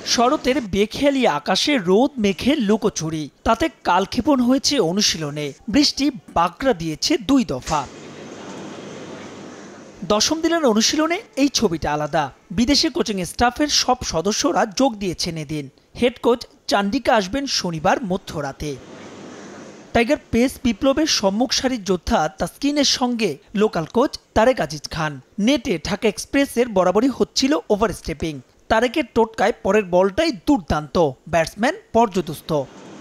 শরতের বেখেয়ালি আকাশে রোদ মেঘে লুকোচুরি, তাতে কালক্ষেপণ হয়েছে অনুশীলনে। বৃষ্টি বাগড়া দিয়েছে 2 দফা। দশম দিনের অনুশীলনে এই ছবিটা আলাদা। বিদেশি কোচিং স্টাফের সব সদস্যরা যোগ দিয়েছেন এদিন। হেড কোচ চান্ডিকা আসবেন শনিবার মধ্যরাতে। টাইগার পেস বিপ্লবের সম্মুখ সারির যোদ্ধা তাসকিনের সঙ্গে লোকাল কোচ তারেক আজিজ খান। নেটে ঢাকা এক্সপ্রেসের বরাবরই হচ্ছিল ওভারস্টেপিং। তারেকের টোটকায় পরের বলটাই দুর্দান্ত, ব্যাটসম্যান পর্যদস্ত।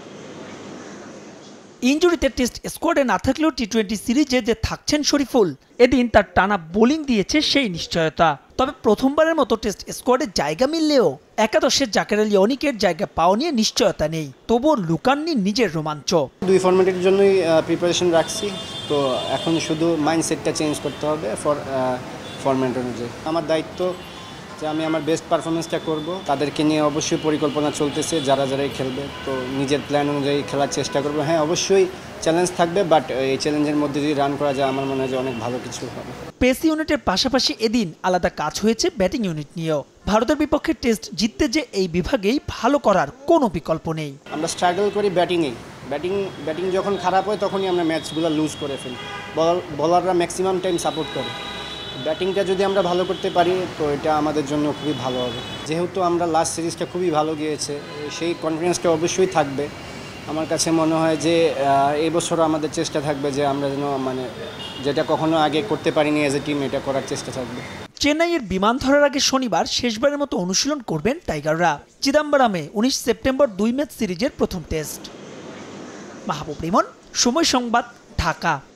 ইনজুরিতে টেস্ট স্কোয়াডে না থাকলেও টি-20 সিরিজে যে থাকছেন শরীফুল, এদিন তার টানা বোলিং দিয়েছে সেই নিশ্চয়তা। তবে প্রথমবারের মতো টেস্ট স্কোয়াডে জায়গা মিললেও একাদশে জাকের আলী অনিকের জায়গা পাওয়া নিয়ে নিশ্চয়তা নেই। তবুও লুকাননি নিজের রোমাঞ্চ। 2 ফরম্যাটের জন্যই প্রিপারেশন রাখছি, তো এখন শুধু মাইন্ডসেটটা চেঞ্জ করতে হবে ফরম্যাট অনুযায়ী। আমার দায়িত্ব যে আমি আমার বেস্ট পারফরমেন্সটা করব। তাদেরকে নিয়ে অবশ্যই পরিকল্পনা চলতেছে, যারাই খেলবে, তো নিজের প্ল্যান অনুযায়ী খেলার চেষ্টা করব। হ্যাঁ, অবশ্যই চ্যালেঞ্জ থাকবে, বাট এই চ্যালেঞ্জের মধ্যে যদি রান করা যায় আমার মনে হয় যে অনেক ভালো কিছু হবে। পেস ইউনিটের পাশাপাশি এদিন আলাদা কাজ হয়েছে ব্যাটিং ইউনিট নিয়েও। ভারতের বিপক্ষে টেস্ট জিততে যে এই বিভাগেই ভালো করার কোনো বিকল্প নেই। আমরা স্ট্রাগল করি ব্যাটিং যখন খারাপ হয় তখনই আমরা ম্যাচগুলো লুজ করে ফেলি। বলাররা ম্যাক্সিমাম টাইম সাপোর্ট করে। ব্যাটিংটা যদি আমরা ভালো করতে পারি তো এটা আমাদের জন্য খুবই ভালো হবে। যেহেতু আমরা লাস্ট সিরিজটা খুবই ভালো গিয়েছে, সেই কনফিডেন্সটা অবশ্যই থাকবে। আমার কাছে মনে হয় যে এই বছরও আমাদের চেষ্টা থাকবে যে আমরা যেন যেটা কখনো আগে করতে পারিনি এজ এ টিম, এটা করার চেষ্টা থাকবে। চেন্নাইয়ের বিমান ধরার আগে শনিবার শেষবারের মতো অনুশীলন করবেন টাইগাররা। চিদাম্বরমে 19 সেপ্টেম্বর 2 ম্যাচ সিরিজের প্রথম টেস্ট। মাহবুব রিমন, সময় সংবাদ, ঢাকা।